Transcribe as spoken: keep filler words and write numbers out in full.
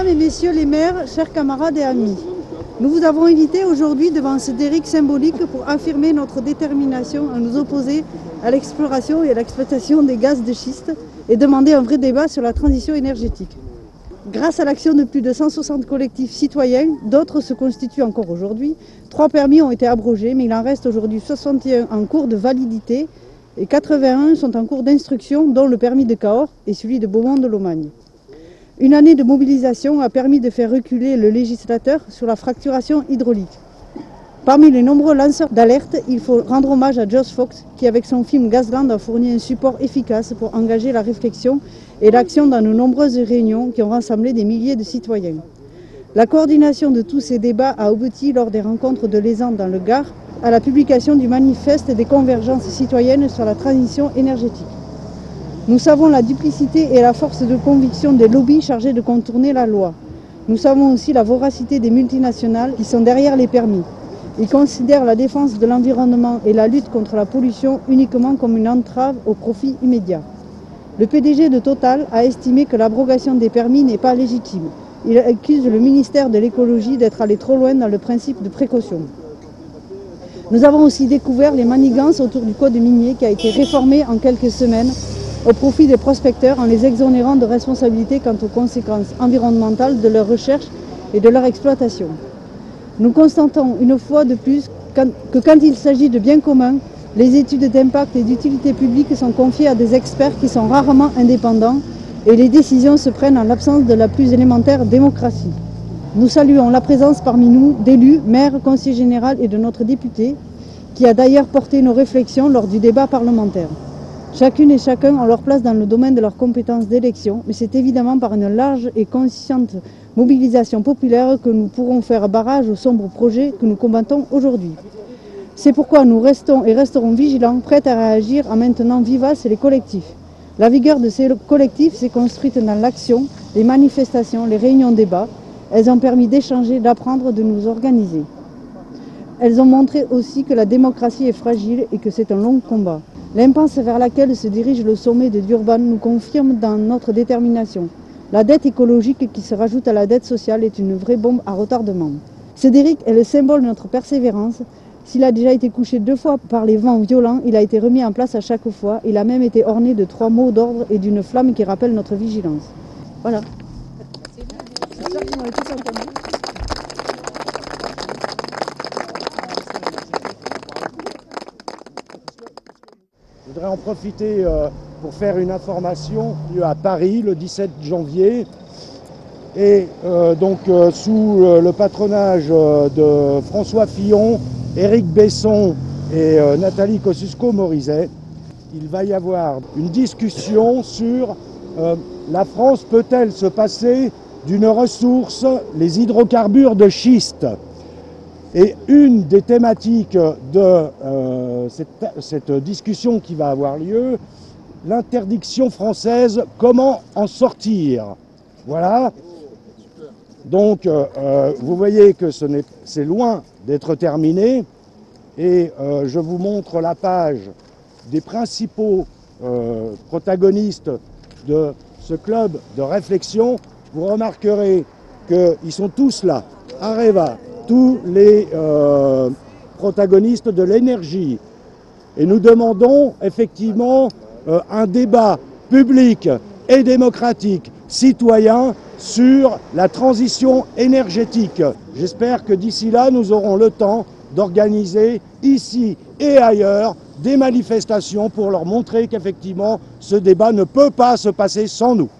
et messieurs les maires, chers camarades et amis, nous vous avons invités aujourd'hui devant ce derrick symbolique pour affirmer notre détermination à nous opposer à l'exploration et à l'exploitation des gaz de schiste et demander un vrai débat sur la transition énergétique. Grâce à l'action de plus de cent soixante collectifs citoyens, d'autres se constituent encore aujourd'hui. Trois permis ont été abrogés, mais il en reste aujourd'hui soixante et un en cours de validité et quatre-vingt-un sont en cours d'instruction, dont le permis de Cahors et celui de Beaumont de Lomagne. Une année de mobilisation a permis de faire reculer le législateur sur la fracturation hydraulique. Parmi les nombreux lanceurs d'alerte, il faut rendre hommage à Josh Fox qui, avec son film Gazland, a fourni un support efficace pour engager la réflexion et l'action dans de nombreuses réunions qui ont rassemblé des milliers de citoyens. La coordination de tous ces débats a abouti lors des rencontres de l'E S A N dans le Gard à la publication du manifeste des convergences citoyennes sur la transition énergétique. Nous savons la duplicité et la force de conviction des lobbies chargés de contourner la loi. Nous savons aussi la voracité des multinationales qui sont derrière les permis. Ils considèrent la défense de l'environnement et la lutte contre la pollution uniquement comme une entrave au profit immédiat. Le P D G de Total a estimé que l'abrogation des permis n'est pas légitime. Il accuse le ministère de l'écologie d'être allé trop loin dans le principe de précaution. Nous avons aussi découvert les manigances autour du code minier qui a été réformé en quelques semaines au profit des prospecteurs en les exonérant de responsabilité quant aux conséquences environnementales de leur recherche et de leur exploitation. Nous constatons une fois de plus que quand il s'agit de biens communs, les études d'impact et d'utilité publique sont confiées à des experts qui sont rarement indépendants et les décisions se prennent en l'absence de la plus élémentaire démocratie. Nous saluons la présence parmi nous d'élus, maires, conseillers généraux et de notre député qui a d'ailleurs porté nos réflexions lors du débat parlementaire. Chacune et chacun ont leur place dans le domaine de leurs compétences d'élection, mais c'est évidemment par une large et consciente mobilisation populaire que nous pourrons faire barrage aux sombres projets que nous combattons aujourd'hui. C'est pourquoi nous restons et resterons vigilants, prêts à réagir en maintenant vivaces les collectifs. La vigueur de ces collectifs s'est construite dans l'action, les manifestations, les réunions débats. Elles ont permis d'échanger, d'apprendre, de nous organiser. Elles ont montré aussi que la démocratie est fragile et que c'est un long combat. L'impasse vers laquelle se dirige le sommet de Durban nous confirme dans notre détermination. La dette écologique qui se rajoute à la dette sociale est une vraie bombe à retardement. Ce derrick est le symbole de notre persévérance. S'il a déjà été couché deux fois par les vents violents, il a été remis en place à chaque fois. Il a même été orné de trois mots d'ordre et d'une flamme qui rappelle notre vigilance. Voilà. C'est sûr qu'ils m'ont tous entendu. Je voudrais en profiter euh, pour faire une information lieu à Paris le dix-sept janvier et euh, donc euh, sous euh, le patronage euh, de François Fillon, Éric Besson et euh, Nathalie Kosciusko-Morizet, il va y avoir une discussion sur euh, la France peut-elle se passer d'une ressource, les hydrocarbures de schiste. Et une des thématiques de euh, cette, cette discussion qui va avoir lieu, l'interdiction française, comment en sortir. Voilà. Donc, euh, vous voyez que ce n'est, c'est loin d'être terminé. Et euh, je vous montre la page des principaux euh, protagonistes de ce club de réflexion. Vous remarquerez qu'ils sont tous là, Areva, tous les euh, protagonistes de l'énergie. Et nous demandons effectivement euh, un débat public et démocratique, citoyen, sur la transition énergétique. J'espère que d'ici là, nous aurons le temps d'organiser ici et ailleurs des manifestations pour leur montrer qu'effectivement, ce débat ne peut pas se passer sans nous.